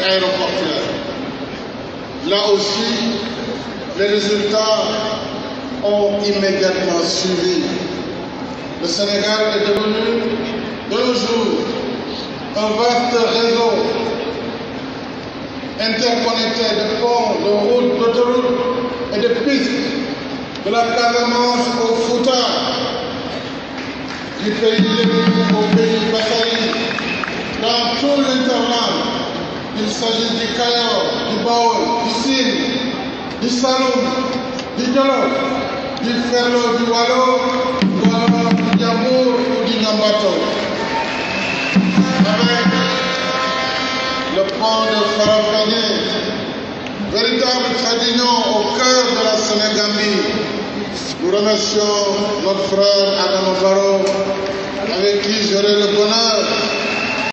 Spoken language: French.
aéroportuaire. Là aussi, les résultats ont immédiatement suivi. Le Sénégal est devenu de nos jours un vaste réseau interconnecté de ponts, de routes, d'autoroutes et de pistes, de la Casamance au Fouta, du pays Lébu au pays Bassali, dans tout l'interland. Il s'agit du Cayor, du Baol, du Sine, du Saloum, du Jolof, du Ferlo, du Walo, du Yamour ou du Nyambato. Avec le pont de Farafenni, véritable trait d'union au cœur de la Sénégambie. Nous remercions notre frère Adama Barrow, avec qui j'aurai le bonheur